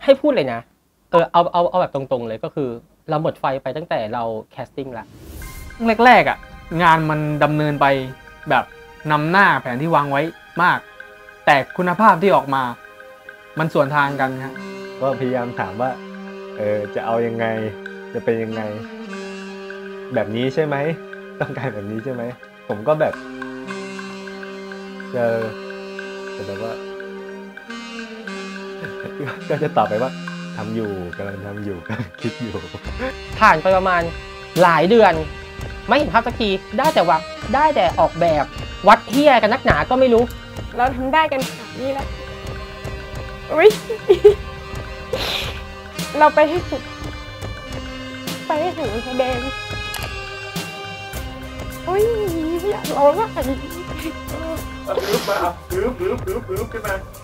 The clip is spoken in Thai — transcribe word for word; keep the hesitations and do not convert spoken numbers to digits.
ให้พูดเลยนะเออเอาเอาเอาแบบตรงๆเลยก็คือเราหมดไฟไปตั้งแต่เราแคสติ้งละแรกๆอ่ะงานมันดำเนินไปแบบนำหน้าแผนที่วางไว้มากแต่คุณภาพที่ออกมามันส่วนทางกันครับก็พยายามถามว่าเออจะเอายังไงจะเป็นยังไงแบบนี้ใช่ไหมต้องการแบบนี้ใช่ไหมผมก็แบบเจอแต่แบบว่าก็จะตอบไปว่าทำอยู่กำลังทำอยู่กำลังคิดอยู่ผ่านไปประมาณหลายเดือนไม่เห็นภาพสักทีได้แต่ว่าได้แต่ออกแบบวัดเฮียกันนักหนาก็ไม่รู้เราทำได้กันขนาดนี้แล้วอุ้ยเราไปให้สุดไปให้ถึงแสดงอุ้ยอยากร้องอ่ะปึ๊บมาปึ๊บปึ๊บปึ๊บปึ๊บขึ้นมา